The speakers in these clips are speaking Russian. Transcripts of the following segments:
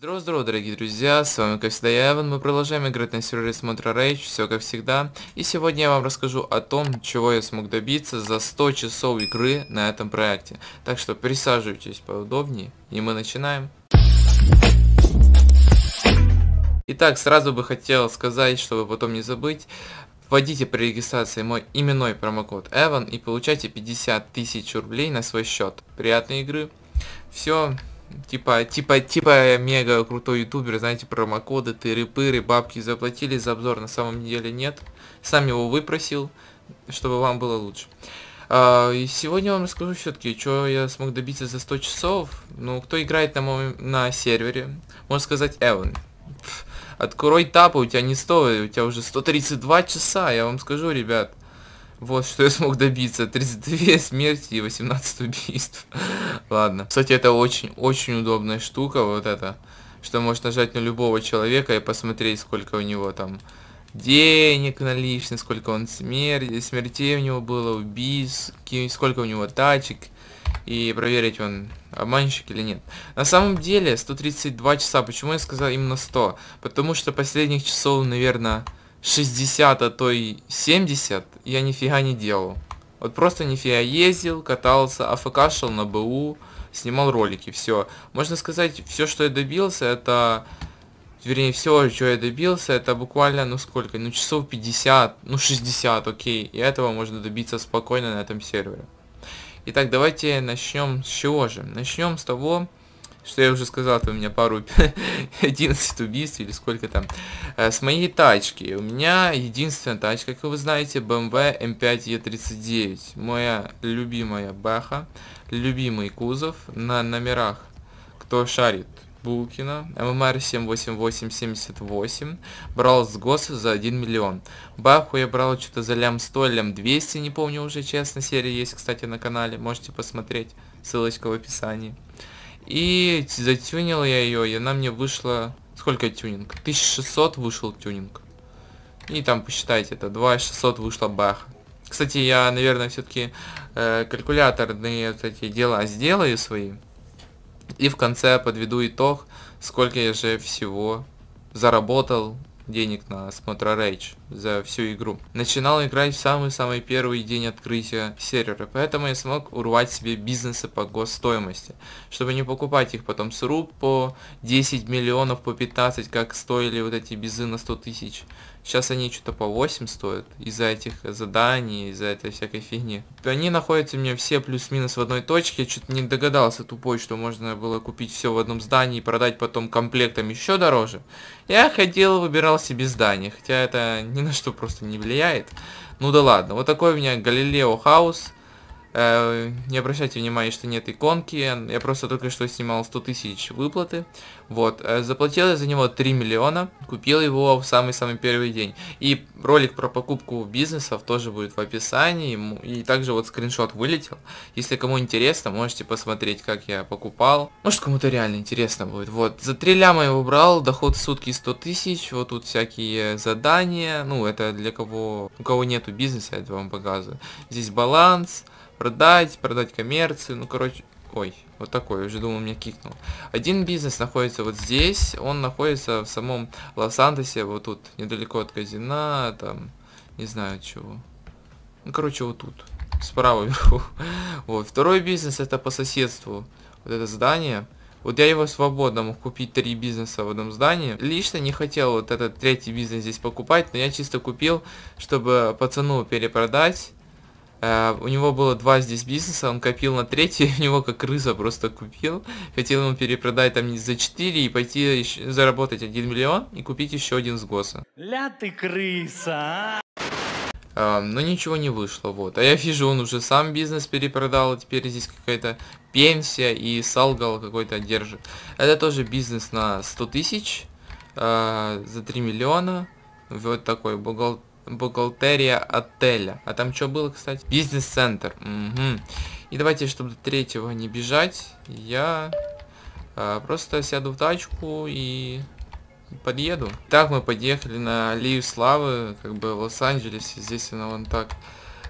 Здорово, дорогие друзья, с вами как всегда я, Эван, мы продолжаем играть на сервере Смотра Rage, все как всегда. И сегодня я вам расскажу о том, чего я смог добиться за 100 часов игры на этом проекте. Так что присаживайтесь поудобнее, и мы начинаем. Итак, сразу бы хотел сказать, чтобы потом не забыть, вводите при регистрации мой именной промокод Эван и получайте 50 тысяч рублей на свой счет. Приятной игры. Все. Типа мега крутой ютубер, знаете, промокоды, тыры-пыры, бабки заплатили за обзор, на самом деле нет. Сам его выпросил, чтобы вам было лучше. И сегодня я вам расскажу все-таки, что я смог добиться за 100 часов. Ну, кто играет на сервере, можно сказать Эван. Открой тапы, у тебя не 100, у тебя уже 132 часа, я вам скажу, ребят. Вот что я смог добиться. 32 смерти и 18 убийств. Ладно. Кстати, это очень удобная штука, вот это. Что можешь нажать на любого человека и посмотреть, сколько у него там денег наличных, сколько он смертей у него было, убийств, сколько у него тачек. И проверить, он обманщик или нет. На самом деле, 132 часа. Почему я сказал именно 100? Потому что последних часов, наверное, 60, а то и 70 я нифига не делал. Вот просто нифига ездил, катался, АФК-шил на БУ, снимал ролики, все. Можно сказать, все, что я добился, это... Вернее, все, что я добился, это буквально, ну сколько, ну часов 50, ну 60, окей. И этого можно добиться спокойно на этом сервере. Итак, давайте начнем с чего же? Начнем с того, что я уже сказал, у меня пару 11 убийств или сколько там. С моей тачки. У меня единственная тачка, как вы знаете, BMW M5 E39. Моя любимая бэха, любимый кузов на номерах. Кто шарит? Булкина, ММР 78878, брал с ГОСа за 1 миллион. Баху я брал что-то за лям 100, лям 200, не помню уже, честно, серия есть, кстати, на канале, можете посмотреть, ссылочка в описании. И затюнил я ее, и она мне вышла... Сколько тюнинг? 1600 вышел тюнинг. И там посчитайте, это 2600 вышла баха. Кстати, я, наверное, все-таки калькуляторные вот эти дела сделаю свои. И в конце подведу итог, сколько я же всего заработал денег на Смотра Rage за всю игру. Начинал играть в самый-самый первый день открытия сервера, поэтому я смог урвать себе бизнесы по госстоимости, чтобы не покупать их потом с рук по 10 миллионов, по 15, как стоили вот эти бизы на 100 тысяч. Сейчас они что-то по 8 стоят из-за этих заданий, из-за этой всякой фигни. Они находятся у меня все плюс-минус в одной точке. Я что-то не догадался тупой, что можно было купить все в одном здании и продать потом комплектом еще дороже. Я ходил, выбирал себе здание, хотя это ни на что просто не влияет. Ну да ладно, вот такой у меня Галилео Хаус. Не обращайте внимания, что нет иконки. Я просто только что снимал 100 тысяч выплаты. Вот. Заплатил я за него 3 миллиона. Купил его в самый-самый первый день. И ролик про покупку бизнесов тоже будет в описании. И также вот скриншот вылетел. Если кому интересно, можете посмотреть, как я покупал. Может, кому-то реально интересно будет. Вот. За 3 ляма я его брал. Доход в сутки 100 тысяч. Вот тут всякие задания. Ну, это для кого... У кого нету бизнеса, я это вам показываю. Здесь баланс. Продать коммерцию, ну короче, ой, вот такой, я уже думал, меня кикнул. Один бизнес находится вот здесь, он находится в самом Лос-Антосе, вот тут, недалеко от казино, там, не знаю чего. Ну, короче, вот тут, справа вверху. Вот, второй бизнес это по соседству, вот это здание. Вот я его свободно мог купить 3 бизнеса в одном здании. Лично не хотел вот этот третий бизнес здесь покупать, но я чисто купил, чтобы пацану перепродать. У него было 2 здесь бизнеса, он копил на третий, у него как крыса просто купил. Хотел ему перепродать там за 4 и пойти заработать 1 миллион и купить еще один с ГОСа. Ля ты крыса, но ничего не вышло, вот. А я вижу, он уже сам бизнес перепродал, и теперь здесь какая-то пенсия и салгал какой-то держит. Это тоже бизнес на 100 тысяч за 3 миллиона. Вот такой бухгалтерия отеля. А там что было, кстати? Бизнес-центр. Угу. И давайте, чтобы до третьего не бежать, я просто сяду в тачку и подъеду. Так мы подъехали на Аллею Славы, как бы в Лос-Анджелесе. Здесь она вон так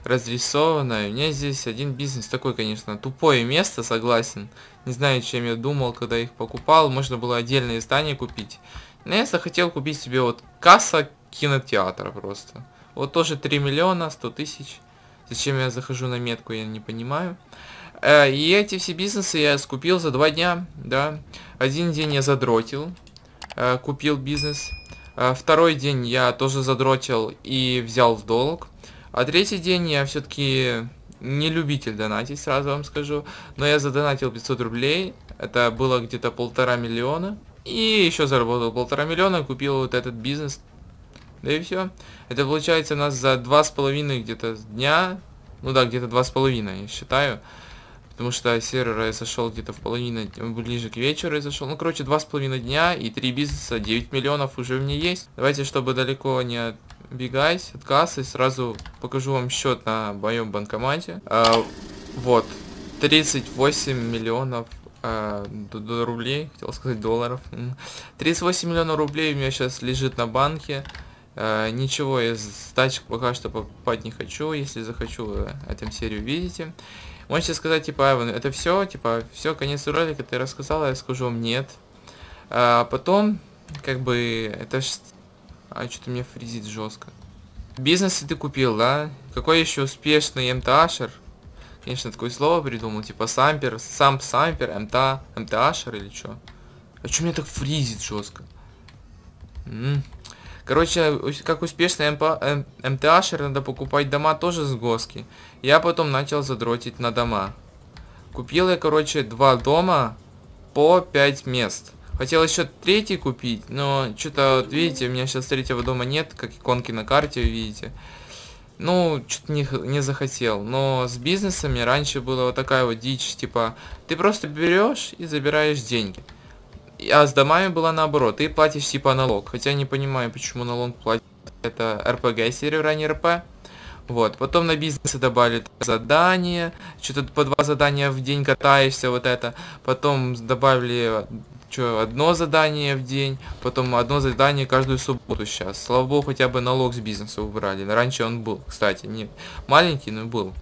разрисованная. У меня здесь один бизнес такой, конечно, тупое место, согласен. Не знаю, чем я думал, когда их покупал. Можно было отдельное здание купить. Но я захотел купить себе вот касса кинотеатра просто. Вот тоже 3 миллиона 100 тысяч. Зачем я захожу на метку, я не понимаю. И эти все бизнесы я скупил за 2 дня, да. Один день я задротил, купил бизнес. Второй день я тоже задротил и взял в долг. А третий день я все-таки не любитель донатить, сразу вам скажу. Но я задонатил 500 рублей. Это было где-то 1,5 миллиона. И еще заработал 1,5 миллиона, купил вот этот бизнес. Да и все. Это получается у нас за 2,5 где-то дня. Ну да, где-то 2,5, я считаю. Потому что сервер я зашел где-то в половину, ближе к вечеру я зашел. Ну, короче, 2,5 дня и 3 бизнеса, 9 миллионов уже у меня есть. Давайте, чтобы далеко не отбегать от кассы, сразу покажу вам счет на моем банкомате. Вот, 38 миллионов рублей, хотел сказать долларов. 38 миллионов рублей у меня сейчас лежит на банке. Ничего из тачек пока что покупать не хочу. Если захочу, вы эту серию видите. Можете сказать, типа, Эван, это все, типа, все, конец ролика, ты рассказал, я скажу вам нет. Потом, как бы, это ж... что-то меня фризит жестко. Бизнес ты купил, да? Какой еще успешный МТАшер? Конечно, такое слово придумал, типа, сампер, сампер, МТАшер или что? А что меня так фризит жестко? Короче, как успешный МТАшер, надо покупать дома тоже с госки. Я потом начал задротить на дома. Купил я, короче, 2 дома по 5 мест. Хотел еще 3 купить, но что-то, вот видите, у меня сейчас 3-го дома нет, как иконки на карте, видите. Ну, что-то не захотел. Но с бизнесами раньше была вот такая вот дичь, типа, ты просто берешь и забираешь деньги. А с домами было наоборот, ты платишь типа налог. Хотя не понимаю, почему налог платит. Это РПГ сервер, а не РП. Вот, потом на бизнесы добавили задания. Что-то по 2 задания в день катаешься, вот это. Потом добавили одно задание в день. Потом одно задание каждую субботу сейчас. Слава богу, хотя бы налог с бизнеса убрали. Раньше он был, кстати, не маленький, но был.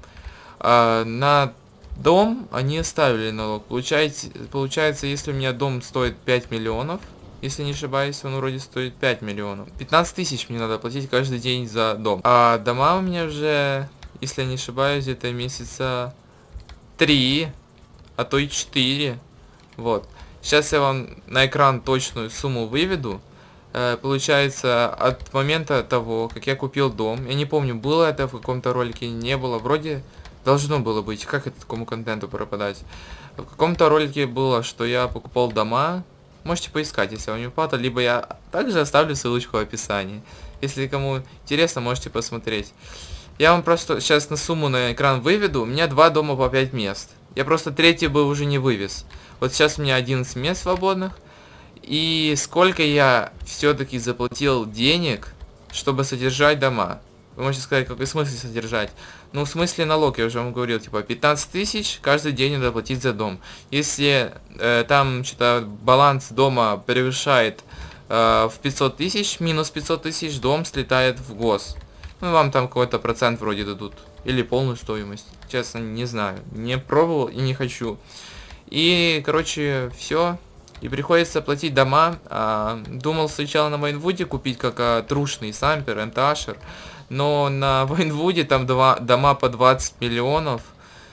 На дом они оставили налог. Получается, если у меня дом стоит 5 миллионов, если не ошибаюсь, он вроде стоит 5 миллионов. 15 тысяч мне надо платить каждый день за дом. А дома у меня уже, если я не ошибаюсь, это месяца 3, а то и 4. Вот. Сейчас я вам на экран точную сумму выведу. Получается, от момента того, как я купил дом, я не помню, было это в каком-то ролике, не было, вроде... Должно было быть. Как это такому контенту пропадать? В каком-то ролике было, что я покупал дома. Можете поискать, если вам не попало. Либо я также оставлю ссылочку в описании. Если кому интересно, можете посмотреть. Я вам просто сейчас на сумму на экран выведу. У меня 2 дома по 5 мест. Я просто 3-й бы уже не вывез. Вот сейчас у меня 11 мест свободных. И сколько я все-таки заплатил денег, чтобы содержать дома? Вы можете сказать, какой смысл содержать? Ну, в смысле налог, я уже вам говорил, типа 15 тысяч каждый день надо платить за дом. Если там что-то баланс дома превышает в 500 тысяч, минус 500 тысяч, дом слетает в гос. Ну, вам там какой-то процент вроде дадут. Или полную стоимость. Честно, не знаю. Не пробовал и не хочу. И, короче, все. И приходится платить дома. Думал сначала на Вайнвуде купить как трушный сампер, МТАшер. Но на Вайнвуде там дома по 20 миллионов.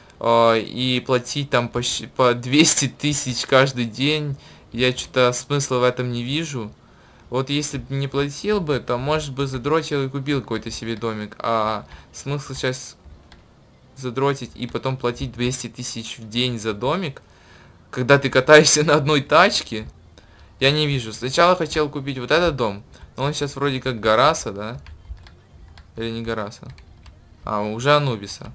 И платить там по 200 тысяч каждый день. Я что-то смысла в этом не вижу. Вот если бы не платил бы, то может бы задротил и купил какой-то себе домик. А смысл сейчас задротить и потом платить 200 тысяч в день за домик, когда ты катаешься на одной тачке, я не вижу. Сначала хотел купить вот этот дом, но он сейчас вроде как Гараса, да? Или не Гараса? Уже Анубиса.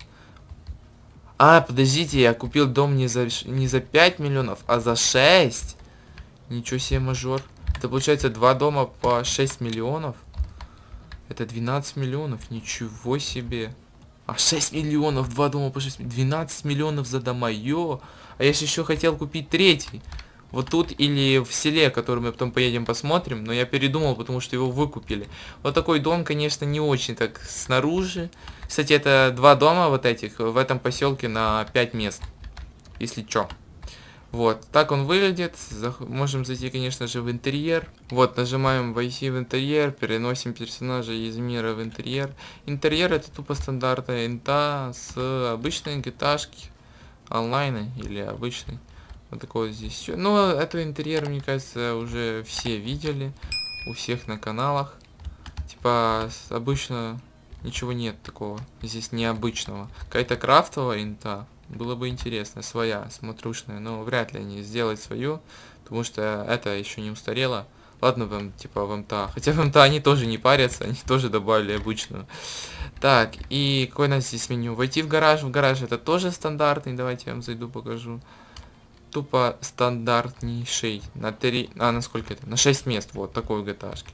Подождите, я купил дом не за 5 миллионов, а за 6. Ничего себе, мажор. Это получается 2 дома по 6 миллионов. Это 12 миллионов, ничего себе. 6 миллионов, 2 дома по 6, 12 миллионов за дома, А я же еще хотел купить 3-й. Вот тут или в селе, который мы потом поедем посмотрим, но я передумал, потому что его выкупили. Вот такой дом, конечно, не очень так снаружи. Кстати, это 2 дома вот этих в этом поселке на 5 мест, если чё. Вот, так он выглядит. Можем зайти, конечно же, в интерьер. Вот, нажимаем «Войти в интерьер», переносим персонажа из мира в интерьер. Интерьер это тупо стандартная инта с обычной гиташки, онлайна или обычной. Вот такой вот здесь. Ну, это интерьер, мне кажется, уже все видели. У всех на каналах. Типа, обычно ничего нет такого. Здесь необычного. Какая-то крафтовая инта. Было бы интересно. Своя, смотрушная. Но вряд ли они сделают свою. Потому что это еще не устарело. Ладно, типа в МТА. Хотя в МТА они тоже не парятся. Они тоже добавили обычную. Так, и какое у нас здесь меню? Войти в гараж. В гараж это тоже стандартный. Давайте я вам зайду, покажу. Тупо стандартнейший. На 3... на сколько это? На 6 мест. Вот такой в GTA-шке.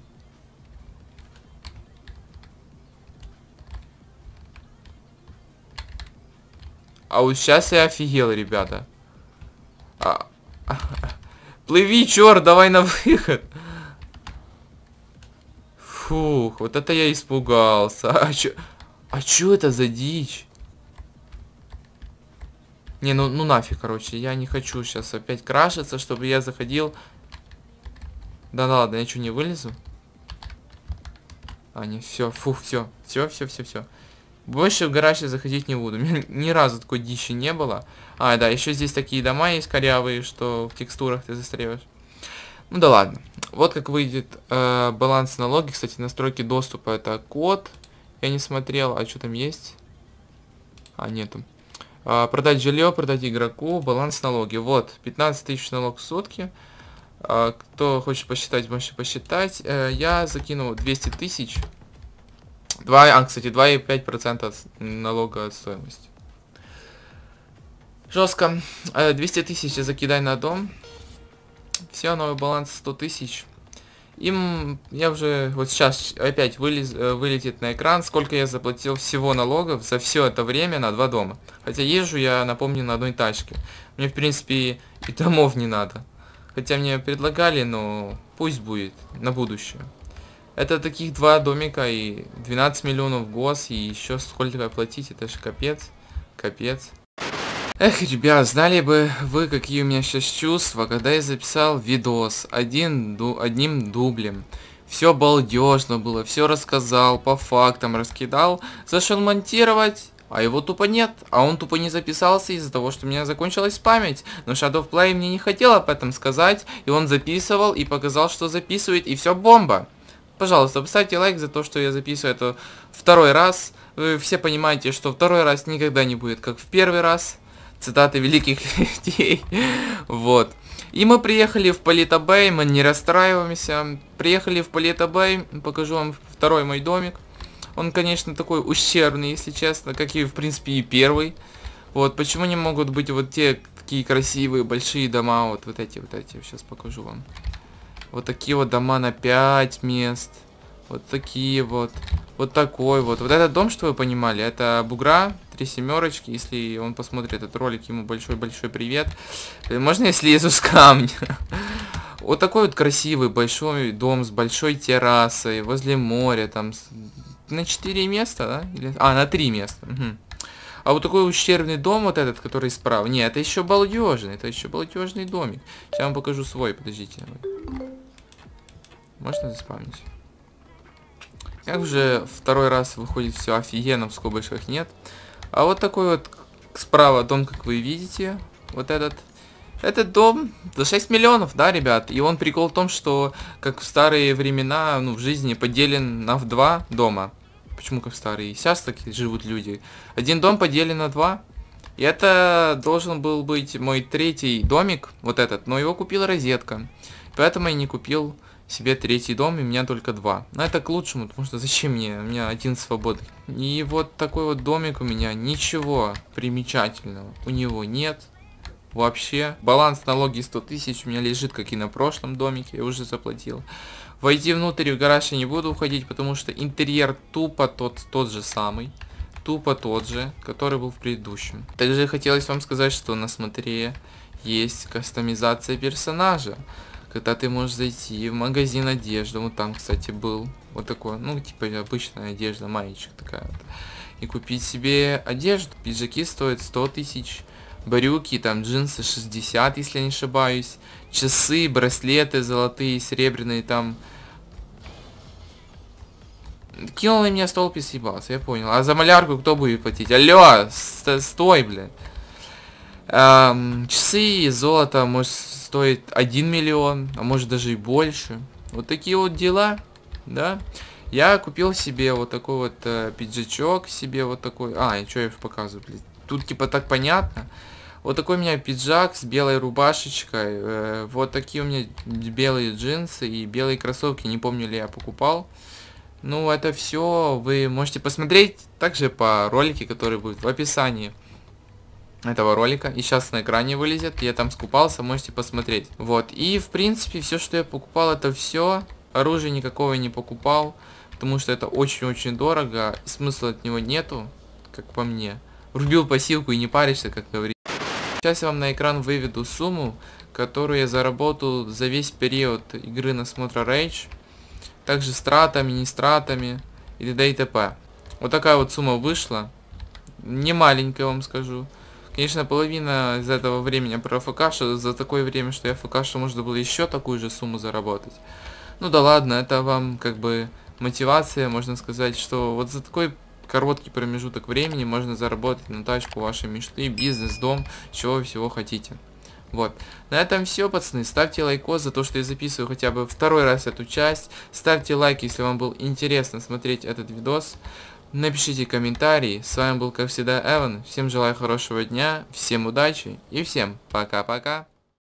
А вот сейчас я офигел, ребята. Плыви, черт, давай на выход. Фух, вот это я испугался. А чё это за дичь? Не, ну нафиг, короче, я не хочу сейчас опять крашиться, чтобы я заходил. Да ладно, я что, не вылезу? А, не, все, фух, все. Больше в гараж я заходить не буду. У меня ни разу такой дичи не было. А, да, еще здесь такие дома есть корявые, что в текстурах ты застреваешь. Ну да ладно. Вот как выйдет баланс налоги. Кстати, настройки доступа это код. Я не смотрел, а что там есть? А, нету. Продать жилье, продать игроку, баланс налоги. Вот, 15 тысяч налог в сутки. Кто хочет посчитать, можете посчитать. Я закинул 200 тысяч. Кстати, 2,5% налога от стоимости. Жестко. 200 тысяч я закидай на дом. Все, новый баланс 100 тысяч. Я уже вот сейчас опять вылетит на экран, сколько я заплатил всего налогов за все это время на 2 дома. Хотя езжу я, напомню, на одной тачке. Мне, в принципе, и домов не надо. Хотя мне предлагали, но пусть будет на будущее. Это таких 2 домика и 12 миллионов гос, и еще сколько платить, это же капец. Капец. Эх, ребят, знали бы вы, какие у меня сейчас чувства, когда я записал видос одним дублем. Все балдежно было, все рассказал, по фактам раскидал, зашел монтировать, а его тупо нет. А он тупо не записался из-за того, что у меня закончилась память. Но Shadow Play мне не хотел об этом сказать, и он записывал и показал, что записывает, и все бомба. Пожалуйста, поставьте лайк за то, что я записываю это 2-й раз. Вы все понимаете, что 2-й раз никогда не будет, как в 1-й раз. Цитаты великих людей. Вот. И мы приехали в Paleto Bay, мы не расстраиваемся. Приехали в Paleto Bay, покажу вам 2-й мой домик. Он, конечно, такой ущербный, если честно, как и, в принципе, и 1-й. Вот, почему не могут быть вот те такие красивые, большие дома, вот эти, сейчас покажу вам. Вот такие вот дома на 5 мест. Вот такие вот. Вот такой вот. Вот этот дом, что вы понимали, это Бугра, 3 семерочки. Если он посмотрит этот ролик, ему большой-большой привет. Можно я слезу с камня? Вот такой вот красивый большой дом с большой террасой, возле моря, там на 4 места, да? На 3 места. Угу. А вот такой ущербный дом, вот этот, который справа. Не, это еще балдежный, домик. Сейчас вам покажу свой, подождите. Можно заспавнить? Как уже 2-й раз выходит все офигенно, в скобочках нет. А вот такой вот справа дом, как вы видите. Вот этот. Этот дом за 6 миллионов, да, ребят? И он прикол в том, что, как в старые времена, в жизни поделен на 2 дома. Почему как в старые? Сейчас так живут люди. Один дом поделен на 2. И это должен был быть мой 3-й домик, вот этот. Но его купила розетка. Поэтому я не купил себе 3-й дом, и у меня только 2. Но это к лучшему, потому что зачем мне? У меня 1 свободный. И вот такой вот домик у меня. Ничего примечательного у него нет. Вообще. Баланс налоги 100 тысяч у меня лежит, как и на прошлом домике. Я уже заплатил. Войти внутрь в гараж я не буду уходить, потому что интерьер тупо тот же самый. Тупо тот же, который был в предыдущем. Также хотелось вам сказать, что на смотре есть кастомизация персонажа. Когда ты можешь зайти в магазин одежды, вот там, кстати, был вот такой, ну, типа обычная одежда, маечка такая вот, и купить себе одежду. Пиджаки стоят 100 тысяч, брюки, там, джинсы 60, если я не ошибаюсь, часы, браслеты золотые, серебряные, там. Кинул на меня столб и съебался, я понял. А за малярку кто будет платить? Алло, стой, блядь. Часы, золото может стоить 1 миллион, а может даже и больше. Вот такие вот дела, да. Я купил себе вот такой вот пиджачок, себе вот такой. И что я показываю, блядь? Тут типа так понятно. Вот такой у меня пиджак с белой рубашечкой. Вот такие у меня белые джинсы и белые кроссовки. Не помню ли я покупал. Ну, это все вы можете посмотреть также по ролике, который будет в описании этого ролика. И сейчас на экране вылезет. Я там скупался, можете посмотреть. Вот. И, в принципе, все, что я покупал, это все. Оружия никакого я не покупал. Потому что это очень-очень дорого. Смысла от него нету, как по мне. Рубил пассивку и не паришься, как говорится. Сейчас я вам на экран выведу сумму, которую я заработал за весь период игры на Смотра Rage. Также стратами, не стратами и т.д. и т.п. Вот такая вот сумма вышла. Не маленькая, вам скажу. Конечно, половина из этого времени я профкашил. За такое время, что я фкашил, можно было еще такую же сумму заработать. Ну да ладно, это вам как бы мотивация, можно сказать, что вот за такой короткий промежуток времени можно заработать на тачку вашей мечты, бизнес, дом, чего вы всего хотите. Вот. На этом все, пацаны. Ставьте лайкос за то, что я записываю хотя бы второй раз эту часть. Ставьте лайк, если вам было интересно смотреть этот видос. Напишите комментарии. С вами был, как всегда, Эван. Всем желаю хорошего дня, всем удачи и всем пока-пока.